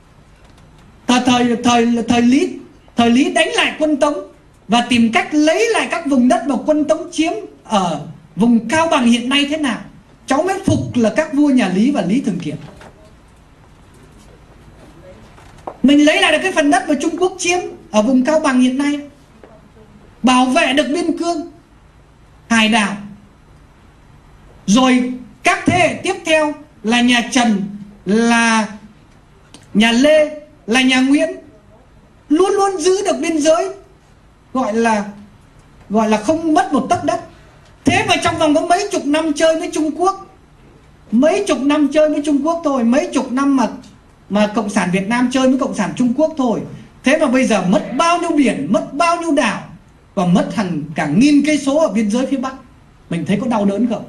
thời Lý đánh lại quân Tống và tìm cách lấy lại các vùng đất mà quân Tống chiếm ở vùng Cao Bằng hiện nay thế nào. Cháu mới phục là các vua nhà Lý và Lý Thường Kiệt. Mình lấy lại được cái phần đất mà Trung Quốc chiếm ở vùng Cao Bằng hiện nay, bảo vệ được biên cương, hải đảo. Rồi các thế hệ tiếp theo là nhà Trần, là nhà Lê, là nhà Nguyễn, luôn luôn giữ được biên giới, gọi là không mất một tấc đất. Thế mà trong vòng có mấy chục năm chơi với Trung Quốc, thôi, mấy chục năm mà Cộng sản Việt Nam chơi với Cộng sản Trung Quốc thôi. Thế mà bây giờ mất bao nhiêu biển, mất bao nhiêu đảo, và mất cả nghìn cây số ở biên giới phía Bắc. Mình thấy có đau đớn không?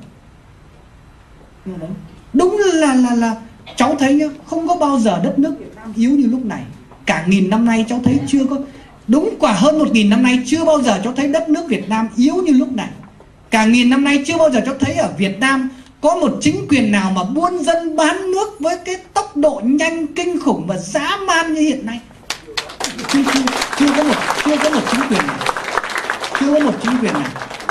Đúng là cháu thấy nhá, không có bao giờ đất nước Việt Nam yếu như lúc này. Cả nghìn năm nay cháu thấy chưa có, đúng quả hơn 1000 năm nay chưa bao giờ cháu thấy đất nước Việt Nam yếu như lúc này. Cả nghìn năm nay chưa bao giờ cháu thấy ở Việt Nam có một chính quyền nào mà buôn dân bán nước với cái tốc độ nhanh kinh khủng và dã man như hiện nay. chưa có một chính quyền nào, chưa có một chính quyền nào.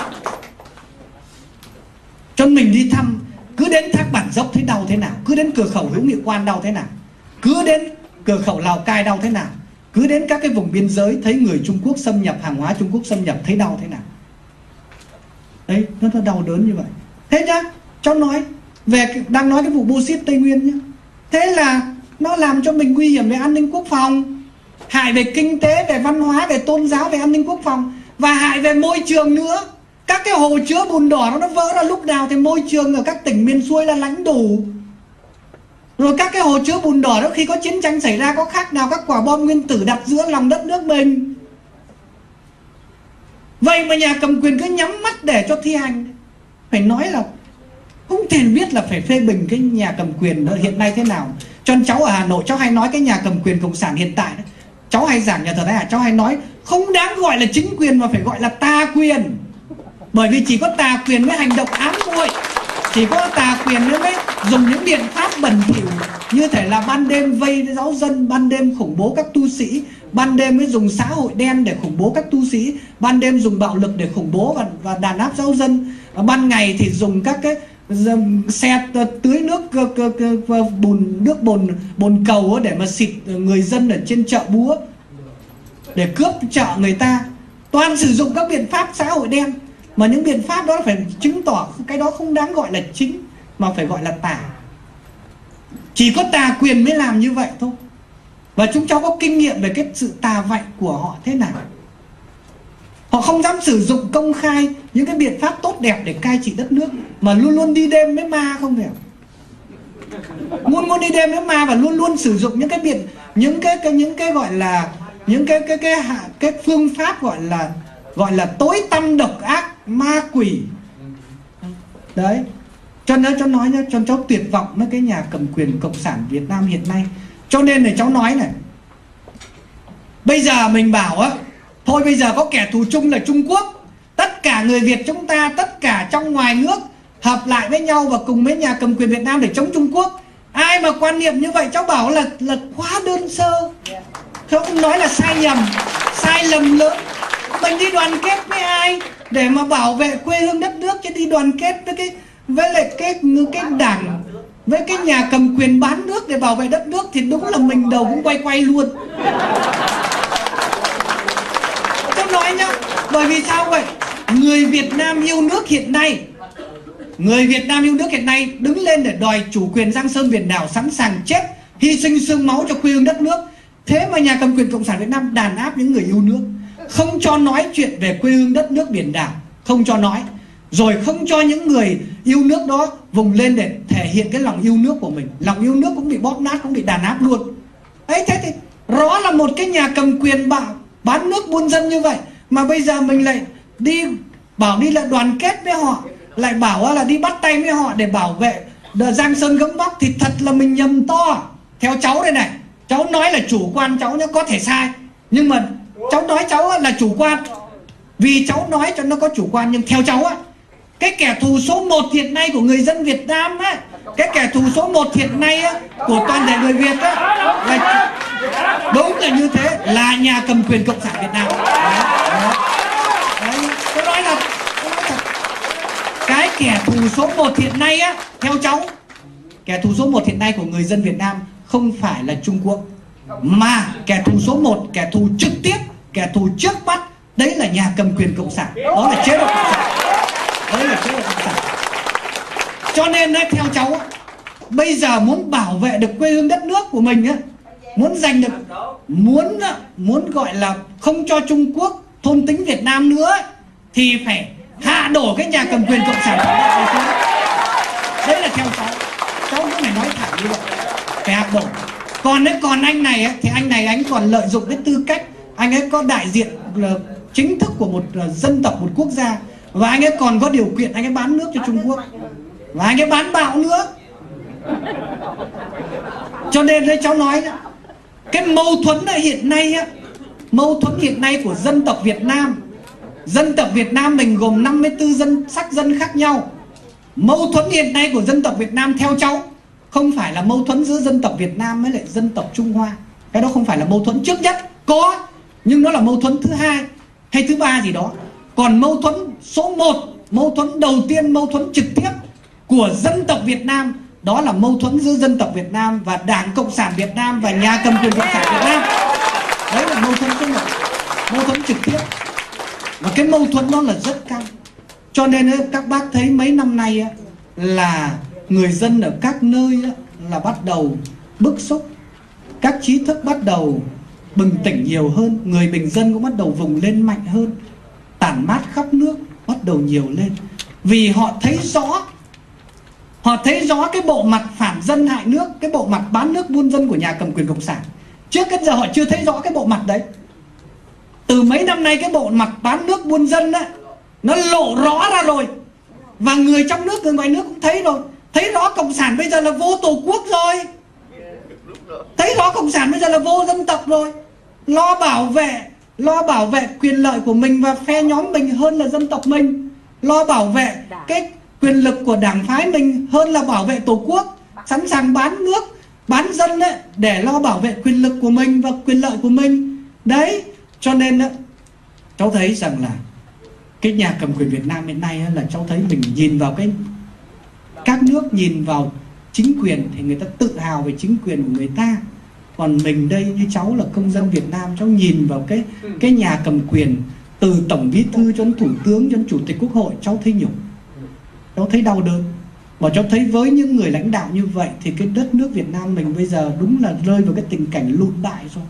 Cho mình đi thăm, cứ đến Thác Bản Dốc thấy đau thế nào, cứ đến cửa khẩu Hữu Nghị Quan đau thế nào, cứ đến cửa khẩu Lào Cai đau thế nào, cứ đến các cái vùng biên giới thấy người Trung Quốc xâm nhập, hàng hóa Trung Quốc xâm nhập thấy đau thế nào. Đấy, nó đau đớn như vậy. Thế nhá, cháu nói về, đang nói cái vụ bauxit Tây Nguyên nhá. Thế là nó làm cho mình nguy hiểm về an ninh quốc phòng, hại về kinh tế, về văn hóa, về tôn giáo, về an ninh quốc phòng, và hại về môi trường nữa. Các cái hồ chứa bùn đỏ nó vỡ ra lúc nào thì môi trường ở các tỉnh miền xuôi là lãnh đủ. Rồi các cái hồ chứa bùn đỏ đó khi có chiến tranh xảy ra có khác nào các quả bom nguyên tử đặt giữa lòng đất nước mình. Vậy mà nhà cầm quyền cứ nhắm mắt để cho thi hành. Phải nói là không thể biết là phải phê bình cái nhà cầm quyền hiện nay thế nào. Cho nên cháu ở Hà Nội, cháu hay nói cái nhà cầm quyền cộng sản hiện tại đó, cháu hay giảng nhà thờ Thái Hà, cháu hay nói không đáng gọi là chính quyền mà phải gọi là tà quyền. Bởi vì chỉ có tà quyền mới hành động ám muội, chỉ có tà quyền mới dùng những biện pháp bẩn thỉu, như thể là ban đêm vây giáo dân, ban đêm khủng bố các tu sĩ, ban đêm mới dùng xã hội đen để khủng bố các tu sĩ, ban đêm dùng bạo lực để khủng bố và đàn áp giáo dân, ban ngày thì dùng các cái xe tưới nước bồn cầu để mà xịt người dân ở trên chợ búa để cướp chợ người ta. Toàn sử dụng các biện pháp xã hội đen, mà những biện pháp đó phải chứng tỏ cái đó không đáng gọi là chính mà phải gọi là tà. Chỉ có tà quyền mới làm như vậy thôi. Và chúng cháu có kinh nghiệm về cái sự tà vạy của họ thế nào. Họ không dám sử dụng công khai những cái biện pháp tốt đẹp để cai trị đất nước, mà luôn luôn đi đêm với ma không phải. Luôn đi đêm với ma và luôn luôn sử dụng những cái gọi là những cái phương pháp gọi là tối tăm độc ác, ma quỷ. Đấy. Cho nên cháu nói nhá, cho cháu tuyệt vọng với cái nhà cầm quyền cộng sản Việt Nam hiện nay. Cho nên là cháu nói này, bây giờ mình bảo á, thôi bây giờ có kẻ thù chung là Trung Quốc, tất cả người Việt chúng ta, tất cả trong ngoài nước hợp lại với nhau và cùng với nhà cầm quyền Việt Nam để chống Trung Quốc. Ai mà quan niệm như vậy cháu bảo là quá đơn sơ, không nói là sai nhầm, sai lầm lớn. Mình đi đoàn kết với ai để mà bảo vệ quê hương đất nước, chứ đi đoàn kết với lại cái đảng, với cái nhà cầm quyền bán nước để bảo vệ đất nước thì đúng là mình đầu cũng quay luôn. Tôi nói nhá, bởi vì sao vậy? Người Việt Nam yêu nước hiện nay đứng lên để đòi chủ quyền Giang Sơn biển đảo, sẵn sàng chết, hy sinh xương máu cho quê hương đất nước. Thế mà nhà cầm quyền cộng sản Việt Nam đàn áp những người yêu nước, không cho nói chuyện về quê hương đất nước biển đảo, không cho nói, rồi không cho những người yêu nước đó vùng lên để thể hiện cái lòng yêu nước của mình. Lòng yêu nước cũng bị bóp nát, cũng bị đàn áp luôn. Ấy, thế thì rõ là một cái nhà cầm quyền bán nước buôn dân như vậy, mà bây giờ mình lại bảo đi là đoàn kết với họ, lại bảo là đi bắt tay với họ để bảo vệ Giang Sơn gấm vóc, thì thật là mình nhầm to. Theo cháu đây này, cháu nói là chủ quan cháu nhá, có thể sai, nhưng mà cháu nói cháu là chủ quan vì cháu nói cho nó có chủ quan. Nhưng theo cháu á, cái kẻ thù số 1 hiện nay của người dân Việt Nam á, cái kẻ thù số 1 hiện nay á, của toàn thể người Việt á, là đúng là như thế, là nhà cầm quyền cộng sản Việt Nam. Đấy. Tôi nói thật, cái kẻ thù số 1 hiện nay á, theo cháu, kẻ thù số 1 hiện nay của người dân Việt Nam không phải là Trung Quốc, mà kẻ thù số 1, kẻ thù trực tiếp, kẻ thù trước mắt, đấy là nhà cầm quyền cộng sản, đó là chế độ cộng sản. Đấy là chế độ cộng sản. Cho nên đấy, theo cháu, bây giờ muốn bảo vệ được quê hương đất nước của mình á, muốn giành được, muốn gọi là không cho Trung Quốc thôn tính Việt Nam nữa, thì phải hạ đổ cái nhà cầm quyền cộng sản. Đấy là theo cháu cũng phải nói thẳng như vậy, phải hạ đổ. Còn anh này ấy, thì anh còn lợi dụng cái tư cách anh ấy có đại diện chính thức của một dân tộc, một quốc gia, và anh ấy còn có điều kiện anh ấy bán nước cho Trung Quốc, và anh ấy bán bạo nữa. Cho nên đấy cháu nói đó, cái mâu thuẫn hiện nay á, mâu thuẫn hiện nay của dân tộc Việt Nam. Dân tộc Việt Nam mình gồm 54 sắc dân khác nhau. Mâu thuẫn hiện nay của dân tộc Việt Nam theo cháu không phải là mâu thuẫn giữa dân tộc Việt Nam với lại dân tộc Trung Hoa. Cái đó không phải là mâu thuẫn trước nhất. Có, nhưng nó là mâu thuẫn thứ hai hay thứ ba gì đó. Còn mâu thuẫn số 1, mâu thuẫn đầu tiên, mâu thuẫn trực tiếp của dân tộc Việt Nam, đó là mâu thuẫn giữa dân tộc Việt Nam và Đảng Cộng sản Việt Nam và nhà cầm quyền Cộng sản Việt Nam. Đấy là mâu thuẫn số 1, mâu thuẫn trực tiếp. Và cái mâu thuẫn đó là rất căng. Cho nên các bác thấy mấy năm nay là người dân ở các nơi là bắt đầu bức xúc, các trí thức bắt đầu bừng tỉnh nhiều hơn, người bình dân cũng bắt đầu vùng lên mạnh hơn, tản mát khắp nước bắt đầu nhiều lên. Vì họ thấy rõ cái bộ mặt phản dân hại nước, cái bộ mặt bán nước buôn dân của nhà cầm quyền Cộng sản. Trước đến giờ họ chưa thấy rõ cái bộ mặt đấy. Từ mấy năm nay cái bộ mặt bán nước buôn dân á, nó lộ rõ ra rồi. Và người trong nước, người ngoài nước cũng thấy rồi. Thấy rõ Cộng sản bây giờ là vô tổ quốc rồi. Thấy rõ Cộng sản bây giờ là vô dân tộc rồi. Lo bảo vệ quyền lợi của mình và phe nhóm mình hơn là dân tộc mình. Lo bảo vệ cái quyền lực của đảng phái mình hơn là bảo vệ tổ quốc. Sẵn sàng bán nước, bán dân ấy, để lo bảo vệ quyền lực của mình và quyền lợi của mình. Đấy, cho nên cháu thấy rằng là cái nhà cầm quyền Việt Nam hiện nay là cháu thấy mình nhìn vào các nước, nhìn vào chính quyền thì người ta tự hào về chính quyền của người ta. Còn mình đây như cháu là công dân Việt Nam, cháu nhìn vào cái nhà cầm quyền, từ tổng bí thư cho đến thủ tướng cho đến chủ tịch quốc hội, cháu thấy nhục, cháu thấy đau đớn. Và cháu thấy với những người lãnh đạo như vậy thì cái đất nước Việt Nam mình bây giờ đúng là rơi vào cái tình cảnh lụi bại rồi.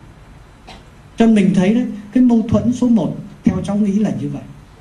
Cho nên mình thấy đấy, cái mâu thuẫn số 1 theo cháu nghĩ là như vậy,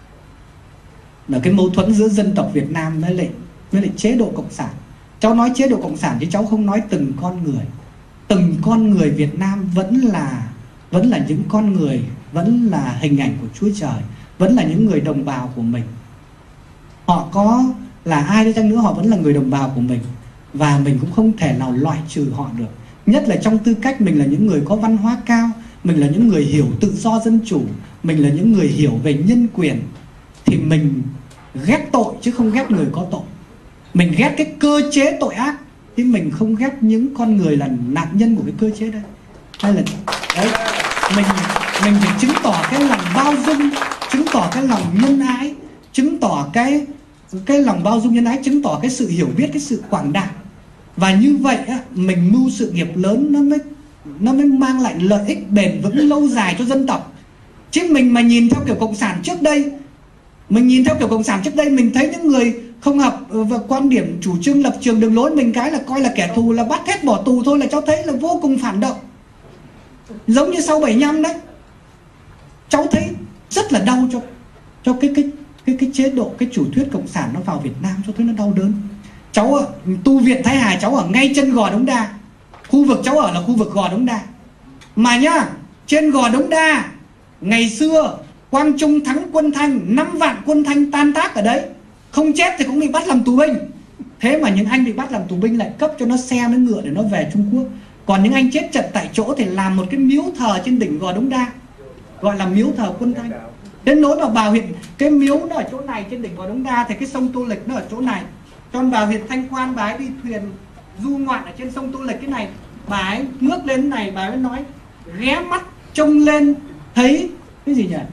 là cái mâu thuẫn giữa dân tộc Việt Nam với lại chế độ Cộng sản. Cháu nói chế độ Cộng sản chứ cháu không nói từng con người. Từng con người Việt Nam vẫn là những con người, vẫn là hình ảnh của Chúa Trời, vẫn là những người đồng bào của mình. Họ có là ai đi chăng nữa, họ vẫn là người đồng bào của mình. Và mình cũng không thể nào loại trừ họ được. Nhất là trong tư cách mình là những người có văn hóa cao, mình là những người hiểu tự do dân chủ, mình là những người hiểu về nhân quyền, thì mình ghét tội chứ không ghét người có tội. Mình ghét cái cơ chế tội ác, chứ mình không ghét những con người là nạn nhân của cái cơ chế đấy. Hay là đấy, mình phải chứng tỏ cái lòng bao dung, chứng tỏ cái lòng nhân ái, chứng tỏ cái lòng bao dung nhân ái, chứng tỏ cái sự hiểu biết, cái sự quảng đại. Và như vậy á, mình mưu sự nghiệp lớn nó mới mang lại lợi ích bền vững lâu dài cho dân tộc. Chứ mình mà nhìn theo kiểu Cộng sản trước đây, mình thấy những người không hợp và quan điểm chủ trương lập trường đường lối mình cái là coi là kẻ thù, là bắt hết bỏ tù thôi, là cháu thấy là vô cùng phản động. Giống như sau 75 đấy, cháu thấy rất là đau cho cái chế độ, cái chủ thuyết Cộng sản nó vào Việt Nam, cháu thấy nó đau đớn. Cháu tu viện Thái Hà, cháu ở ngay chân Gò Đống Đa. Khu vực cháu ở là khu vực Gò Đống Đa. Mà nhá, trên Gò Đống Đa ngày xưa Quang Trung thắng quân Thanh, 5 vạn quân Thanh tan tác ở đấy. Không chết thì cũng bị bắt làm tù binh. Thế mà những anh bị bắt làm tù binh lại cấp cho nó xe nó ngựa để nó về Trung Quốc. Còn những anh chết trận tại chỗ thì làm một cái miếu thờ trên đỉnh Gò Đống Đa, gọi là miếu thờ quân Thanh. Đến nỗi mà vào huyện, cái miếu nó ở chỗ này trên đỉnh Gò Đống Đa, thì cái sông Tô Lịch nó ở chỗ này. Cho nên vào huyện Thanh Quan, bà ấy đi thuyền du ngoạn ở trên sông Tô Lịch cái này, bà ấy ngước lên cái này, bà ấy nói ghé mắt trông lên thấy cái gì nhỉ?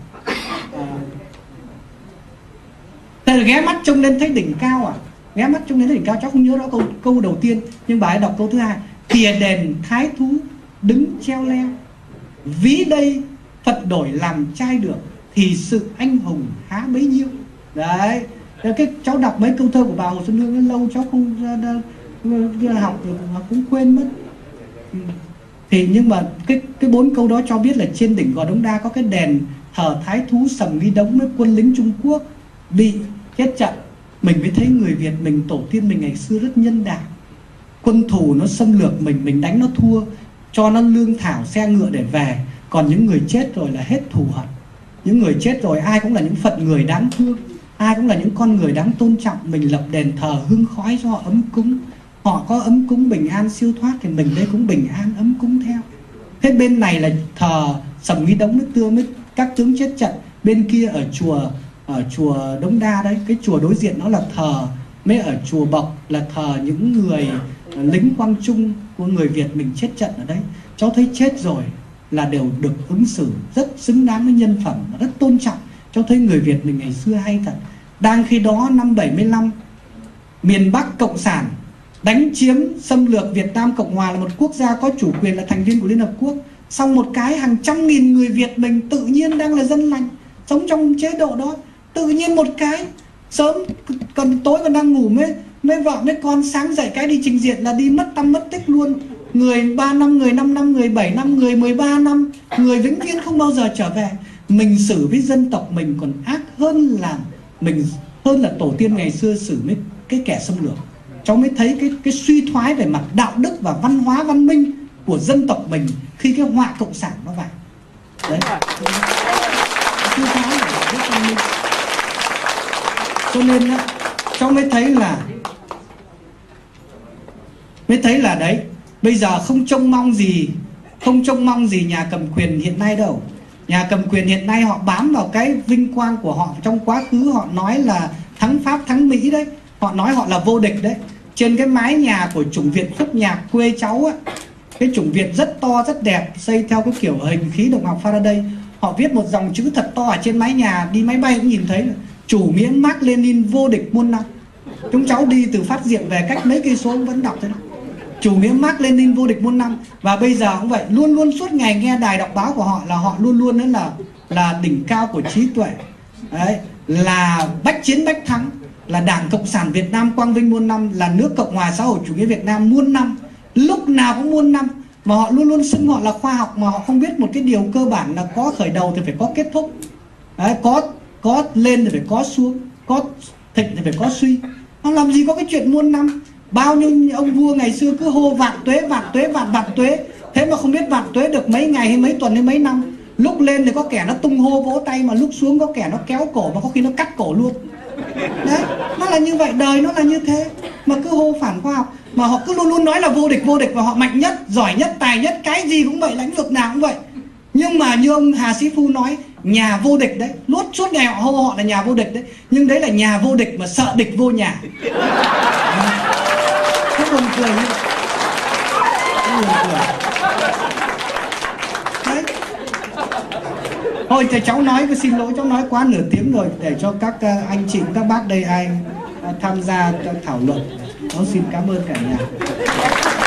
Ghé mắt trông lên thấy đỉnh cao à? Ghé mắt trông lên thấy đỉnh cao, cháu không nhớ rõ câu đầu tiên, nhưng bà ấy đọc câu thứ hai. Kìa đền thái thú đứng treo leo, ví đây Phật đổi làm trai được, thì sự anh hùng há bấy nhiêu. Đấy, cái cháu đọc mấy câu thơ của bà Hồ Xuân Hương lâu cháu không học được mà cũng quên mất. Thì nhưng mà cái 4 câu đó cho biết là trên đỉnh Gò Đống Đa có cái đền thờ thái thú Sầm Nghi Đống với quân lính Trung Quốc bị chết trận. Mình mới thấy người Việt mình, tổ tiên mình ngày xưa rất nhân đạo. Quân thù nó xâm lược mình đánh nó thua, cho nó lương thảo xe ngựa để về. Còn những người chết rồi là hết thù hận. Những người chết rồi ai cũng là những phận người đáng thương, ai cũng là những con người đáng tôn trọng. Mình lập đền thờ hương khói cho họ ấm cúng. Họ có ấm cúng bình an siêu thoát thì mình đây cũng bình an ấm cúng theo. Thế bên này là thờ Sầm Nghi Đống nước tương với các tướng chết trận. Bên kia ở chùa Đống Đa đấy, cái chùa đối diện nó là thờ, mới ở chùa Bộc là thờ những người lính Quang Trung của người Việt mình chết trận ở đấy. Cháu thấy chết rồi là đều được ứng xử rất xứng đáng với nhân phẩm, rất tôn trọng, cho thấy người Việt mình ngày xưa hay thật. Đang khi đó năm 75, miền Bắc Cộng sản đánh chiếm xâm lược Việt Nam Cộng Hòa là một quốc gia có chủ quyền, là thành viên của Liên Hợp Quốc. Xong một cái hàng trăm nghìn người Việt mình tự nhiên đang là dân lành, sống trong chế độ đó, tự nhiên một cái sớm còn tối còn đang ngủ mấy vợ mấy con, sáng dậy cái đi trình diện là đi mất tăm mất tích luôn. Người 3 năm, người 5 năm, người 7 năm, người 13 năm, người vĩnh viễn không bao giờ trở về. Mình xử với dân tộc mình còn ác hơn là tổ tiên ngày xưa xử với cái kẻ xâm lược. Cháu mới thấy cái suy thoái về mặt đạo đức và văn hóa văn minh của dân tộc mình khi cái họa cộng sản nó vào. Đấy. Suy thoái về đạo đức văn minh. Cho nên đó, cháu mới thấy là đấy, bây giờ không trông mong gì nhà cầm quyền hiện nay đâu. Nhà cầm quyền hiện nay họ bám vào cái vinh quang của họ trong quá khứ, họ nói là thắng Pháp thắng Mỹ đấy, họ nói họ là vô địch đấy. Trên cái mái nhà của chủng viện Phúc Nhạc quê cháu á, cái chủng viện rất to rất đẹp, xây theo cái kiểu hình khí động học Faraday, họ viết một dòng chữ thật to ở trên mái nhà, đi máy bay cũng nhìn thấy là chủ nghĩa Mác Lênin vô địch muôn năm. Chúng cháu đi từ Phát Diệm về cách mấy cây số vẫn đọc thế đó, chủ nghĩa Mác Lênin vô địch muôn năm. Và bây giờ cũng vậy, luôn luôn suốt ngày nghe đài đọc báo của họ là họ luôn luôn đó là đỉnh cao của trí tuệ đấy, là bách chiến bách thắng, là Đảng Cộng sản Việt Nam quang vinh muôn năm, là nước Cộng hòa xã hội chủ nghĩa Việt Nam muôn năm, lúc nào cũng muôn năm. Mà họ luôn luôn xưng họ là khoa học, mà họ không biết một cái điều cơ bản là có khởi đầu thì phải có kết thúc đấy, có lên thì phải có xuống, có thịnh thì phải có suy. Nó làm gì có cái chuyện muôn năm. Bao nhiêu ông vua ngày xưa cứ hô vạn tuế, vạn tuế, vạn tuế, thế mà không biết vạn tuế được mấy ngày hay mấy tuần hay mấy năm. Lúc lên thì có kẻ nó tung hô vỗ tay, mà lúc xuống có kẻ nó kéo cổ, mà có khi nó cắt cổ luôn. Đấy, nó là như vậy, đời nó là như thế. Mà cứ hô phản khoa học, mà họ cứ luôn luôn nói là vô địch, và họ mạnh nhất, giỏi nhất, tài nhất, cái gì cũng vậy, lĩnh vực nào cũng vậy. Nhưng mà như ông Hà Sĩ Phu nói, nhà vô địch đấy, suốt ngày họ hô họ là nhà vô địch đấy, nhưng đấy là nhà vô địch mà sợ địch vô nhà. Nó buồn cười như vậy. Đấy. Thôi thì cháu nói, xin lỗi, cháu nói quá nửa tiếng rồi, để cho các anh chị, các bác đây ai tham gia thảo luận. Cháu xin cảm ơn cả nhà.